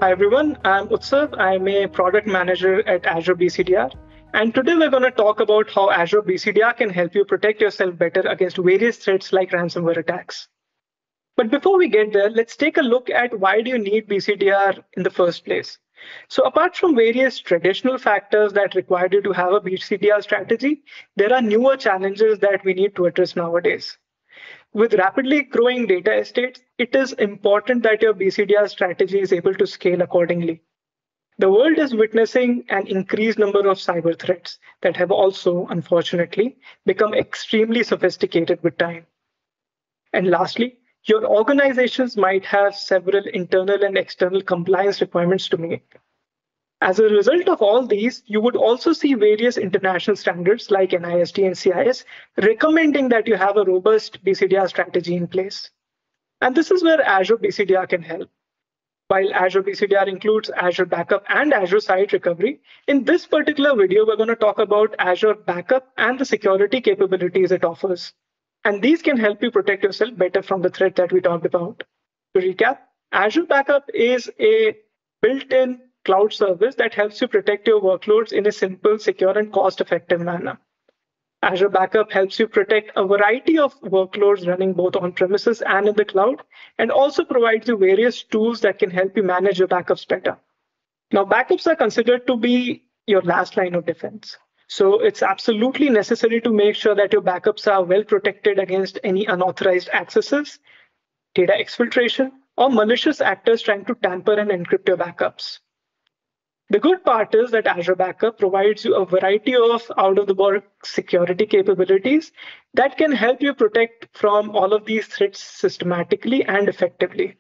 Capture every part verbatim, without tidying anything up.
Hi everyone, I'm Utsav. I'm a product manager at Azure B C D R. And today we're going to talk about how Azure B C D R can help you protect yourself better against various threats like ransomware attacks. But before we get there, let's take a look at why do you need B C D R in the first place. So apart from various traditional factors that require you to have a B C D R strategy, there are newer challenges that we need to address nowadays. With rapidly growing data estates, it is important that your B C D R strategy is able to scale accordingly. The world is witnessing an increased number of cyber threats that have also, unfortunately, become extremely sophisticated with time. And lastly, your organizations might have several internal and external compliance requirements to meet. As a result of all these, you would also see various international standards like NIST and C I S recommending that you have a robust B C D R strategy in place. And this is where Azure B C D R can help. While Azure B C D R includes Azure Backup and Azure Site Recovery, in this particular video, we're going to talk about Azure Backup and the security capabilities it offers. And these can help you protect yourself better from the threat that we talked about. To recap, Azure Backup is a built-in cloud service that helps you protect your workloads in a simple, secure, and cost-effective manner. Azure Backup helps you protect a variety of workloads running both on premises and in the cloud, and also provides you various tools that can help you manage your backups better. Now, backups are considered to be your last line of defense. So it's absolutely necessary to make sure that your backups are well protected against any unauthorized accesses, data exfiltration, or malicious actors trying to tamper and encrypt your backups. The good part is that Azure Backup provides you a variety of out-of-the-box security capabilities that can help you protect from all of these threats systematically and effectively.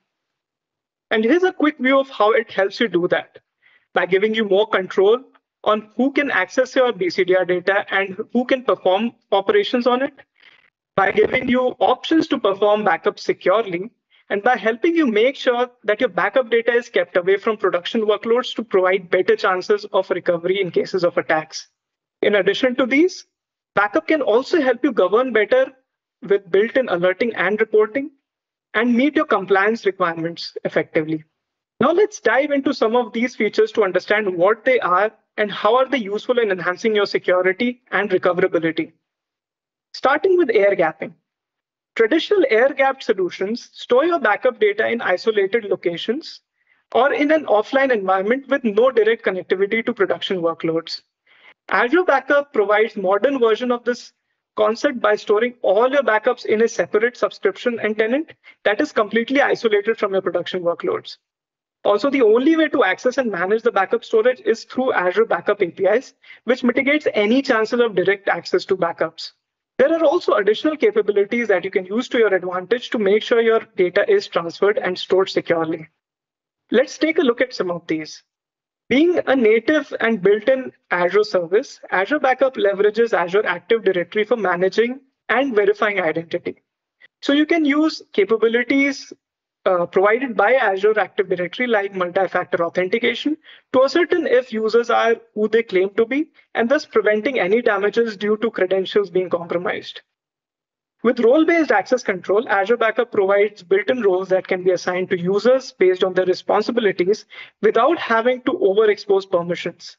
And here's a quick view of how it helps you do that by giving you more control on who can access your B C D R data and who can perform operations on it, by giving you options to perform backup securely, and by helping you make sure that your backup data is kept away from production workloads to provide better chances of recovery in cases of attacks. In addition to these, backup can also help you govern better with built-in alerting and reporting and meet your compliance requirements effectively. Now let's dive into some of these features to understand what they are and how are they useful in enhancing your security and recoverability. Starting with air gapping. Traditional air-gapped solutions store your backup data in isolated locations or in an offline environment with no direct connectivity to production workloads. Azure Backup provides a modern version of this concept by storing all your backups in a separate subscription and tenant that is completely isolated from your production workloads. Also, the only way to access and manage the backup storage is through Azure Backup A P Is, which mitigates any chances of direct access to backups. There are also additional capabilities that you can use to your advantage to make sure your data is transferred and stored securely. Let's take a look at some of these. Being a native and built-in Azure service, Azure Backup leverages Azure Active Directory for managing and verifying identity. So you can use capabilities uh, provided by Azure Active Directory like multi-factor authentication to ascertain if users are who they claim to be, and thus preventing any damages due to credentials being compromised. With role-based access control, Azure Backup provides built-in roles that can be assigned to users based on their responsibilities without having to overexpose permissions.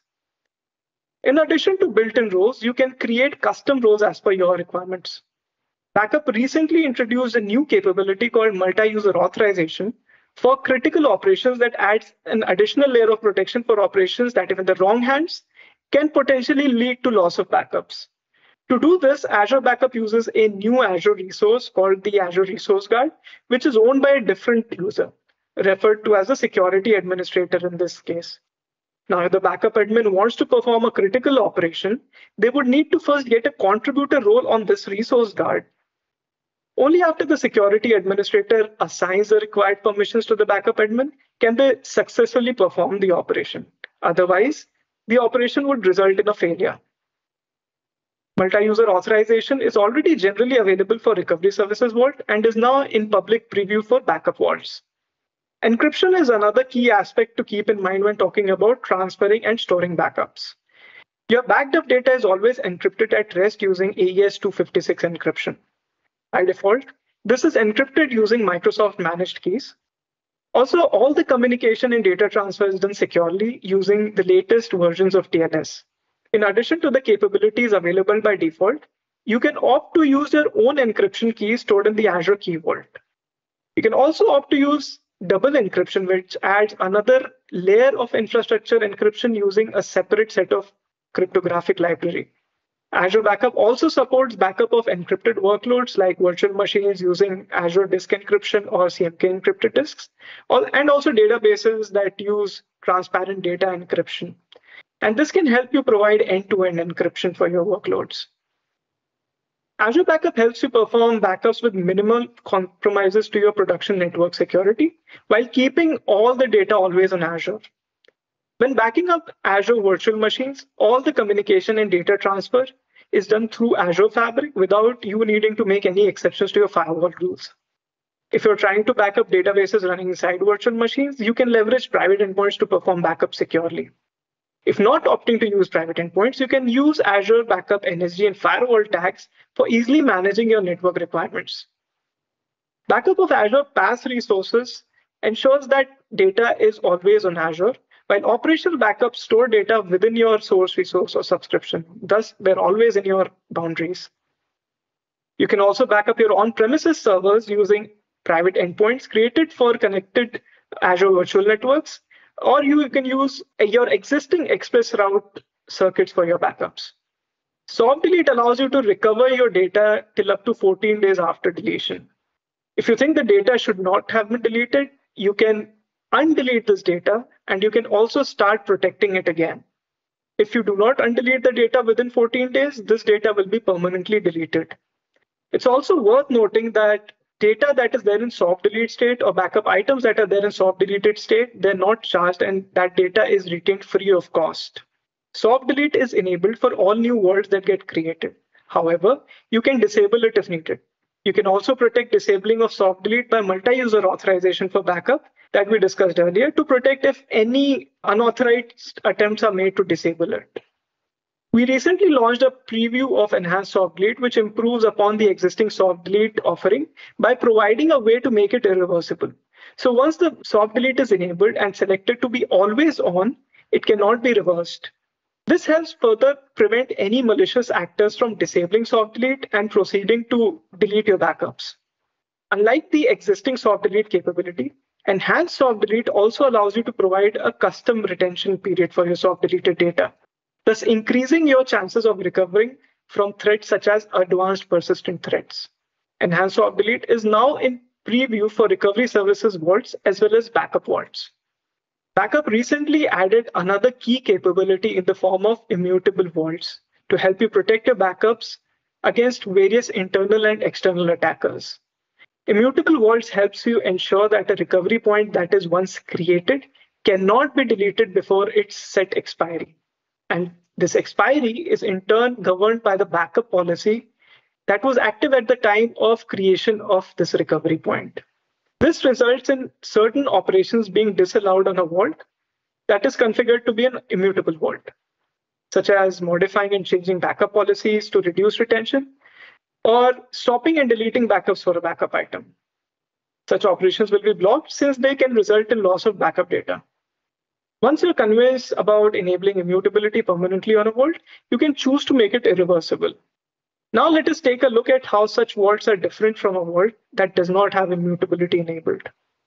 In addition to built-in roles, you can create custom roles as per your requirements. Backup recently introduced a new capability called multi-user authorization for critical operations that adds an additional layer of protection for operations that, if in the wrong hands, can potentially lead to loss of backups. To do this, Azure Backup uses a new Azure resource called the Azure Resource Guard, which is owned by a different user, referred to as a security administrator in this case. Now, if the backup admin wants to perform a critical operation, they would need to first get a contributor role on this resource guard. Only after the security administrator assigns the required permissions to the backup admin can they successfully perform the operation. Otherwise, the operation would result in a failure. Multi-user authorization is already generally available for Recovery Services Vault and is now in public preview for backup vaults. Encryption is another key aspect to keep in mind when talking about transferring and storing backups. Your backed up data is always encrypted at rest using A E S two fifty-six encryption. By default, this is encrypted using Microsoft managed keys. Also, all the communication and data transfer is done securely using the latest versions of T L S. In addition to the capabilities available by default, you can opt to use your own encryption key stored in the Azure Key Vault. You can also opt to use double encryption, which adds another layer of infrastructure encryption using a separate set of cryptographic library. Azure Backup also supports backup of encrypted workloads like virtual machines using Azure Disk Encryption or C M K encrypted disks, and also databases that use transparent data encryption. And this can help you provide end-to-end encryption for your workloads. Azure Backup helps you perform backups with minimal compromises to your production network security while keeping all the data always on Azure. When backing up Azure virtual machines, all the communication and data transfer is done through Azure Fabric without you needing to make any exceptions to your firewall rules. If you're trying to back up databases running inside virtual machines, you can leverage private endpoints to perform backup securely. If not opting to use private endpoints, you can use Azure Backup N S G and firewall tags for easily managing your network requirements. Backup of Azure PaaS resources ensures that data is always on Azure, while operational backups store data within your source resource or subscription. Thus, they're always in your boundaries. You can also back up your on-premises servers using private endpoints created for connected Azure virtual networks, or you can use your existing ExpressRoute circuits for your backups. Soft delete allows you to recover your data till up to fourteen days after deletion. If you think the data should not have been deleted, you can undelete this data, and you can also start protecting it again. If you do not undelete the data within fourteen days, this data will be permanently deleted. It's also worth noting that data that is there in soft delete state or backup items that are there in soft deleted state, they're not charged, and that data is retained free of cost. Soft delete is enabled for all new worlds that get created. However, you can disable it if needed. You can also protect disabling of soft delete by multi-user authorization for backup that we discussed earlier to protect if any unauthorized attempts are made to disable it. We recently launched a preview of Enhanced Soft Delete, which improves upon the existing soft delete offering by providing a way to make it irreversible. So once the soft delete is enabled and selected to be always on, it cannot be reversed. This helps further prevent any malicious actors from disabling soft delete and proceeding to delete your backups. Unlike the existing soft delete capability, Enhanced Soft Delete also allows you to provide a custom retention period for your soft deleted data, thus increasing your chances of recovering from threats such as advanced persistent threats. Enhanced Soft Delete is now in preview for recovery services vaults as well as backup vaults. Backup recently added another key capability in the form of immutable vaults to help you protect your backups against various internal and external attackers. Immutable vaults helps you ensure that a recovery point that is once created cannot be deleted before its set expiry. And this expiry is in turn governed by the backup policy that was active at the time of creation of this recovery point. This results in certain operations being disallowed on a vault that is configured to be an immutable vault, such as modifying and changing backup policies to reduce retention, or stopping and deleting backups for a backup item. Such operations will be blocked since they can result in loss of backup data. Once you're convinced about enabling immutability permanently on a vault, you can choose to make it irreversible. Now let us take a look at how such vaults are different from a vault that does not have immutability enabled.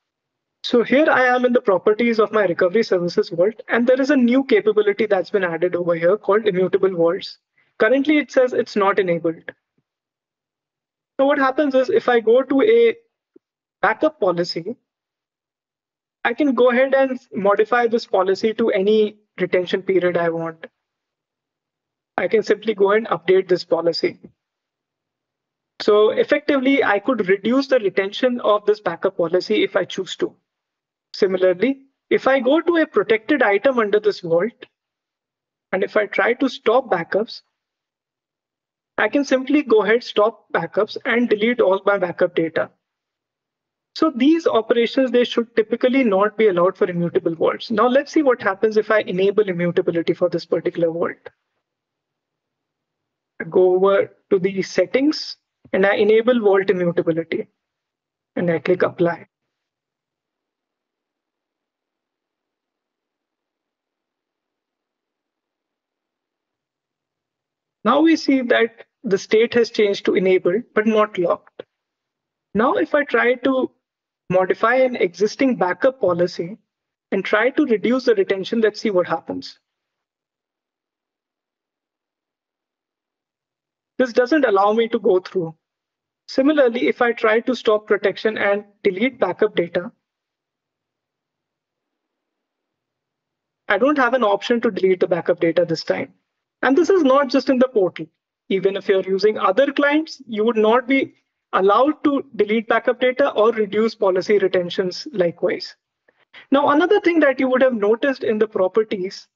So here I am in the properties of my recovery services vault, and there is a new capability that's been added over here called immutable vaults. Currently it says it's not enabled. So what happens is if I go to a backup policy, I can go ahead and modify this policy to any retention period I want. I can simply go and update this policy. So effectively, I could reduce the retention of this backup policy if I choose to. Similarly, if I go to a protected item under this vault, and if I try to stop backups, I can simply go ahead, stop backups, and delete all my backup data. So these operations, they should typically not be allowed for immutable vaults. Now let's see what happens if I enable immutability for this particular vault. I go over to the settings and I enable vault immutability and I click apply. Now we see that the state has changed to enabled, but not locked. Now, if I try to modify an existing backup policy and try to reduce the retention, let's see what happens. This doesn't allow me to go through. Similarly, if I try to stop protection and delete backup data, I don't have an option to delete the backup data this time. And this is not just in the portal. Even if you're using other clients, you would not be allowed to delete backup data or reduce policy retentions likewise. Now, another thing that you would have noticed in the properties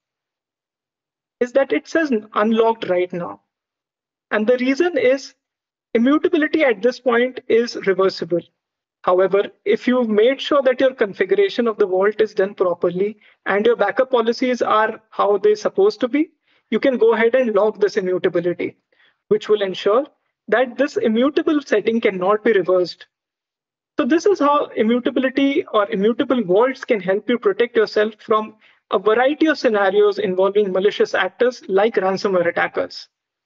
is that it says unlocked right now. And the reason is immutability at this point is reversible. However, if you've made sure that your configuration of the vault is done properly and your backup policies are how they're supposed to be, you can go ahead and lock this immutability, which will ensure that this immutable setting cannot be reversed. So this is how immutability or immutable vaults can help you protect yourself from a variety of scenarios involving malicious actors like ransomware attackers.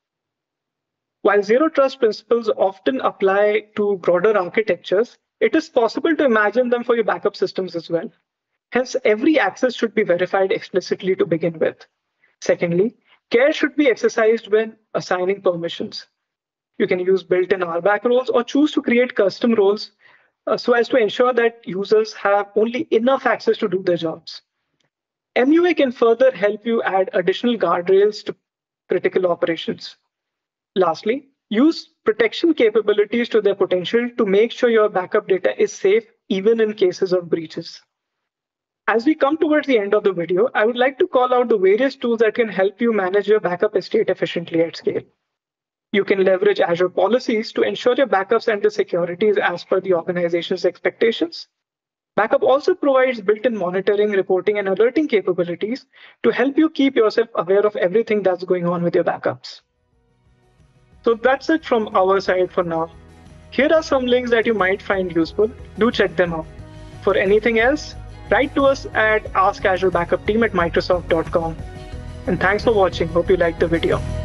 While zero trust principles often apply to broader architectures, it is possible to imagine them for your backup systems as well. Hence, every access should be verified explicitly to begin with. Secondly, care should be exercised when assigning permissions. You can use built-in R BAC roles or choose to create custom roles uh, so as to ensure that users have only enough access to do their jobs. M U A can further help you add additional guardrails to critical operations. Lastly, use protection capabilities to their potential to make sure your backup data is safe even in cases of breaches. As we come towards the end of the video, I would like to call out the various tools that can help you manage your backup estate efficiently at scale. You can leverage Azure policies to ensure your backups and the security is as per the organization's expectations. Backup also provides built-in monitoring, reporting, and alerting capabilities to help you keep yourself aware of everything that's going on with your backups. So that's it from our side for now. Here are some links that you might find useful. Do check them out. For anything else, write to us at ask azure backup team at microsoft dot com. And thanks for watching. Hope you liked the video.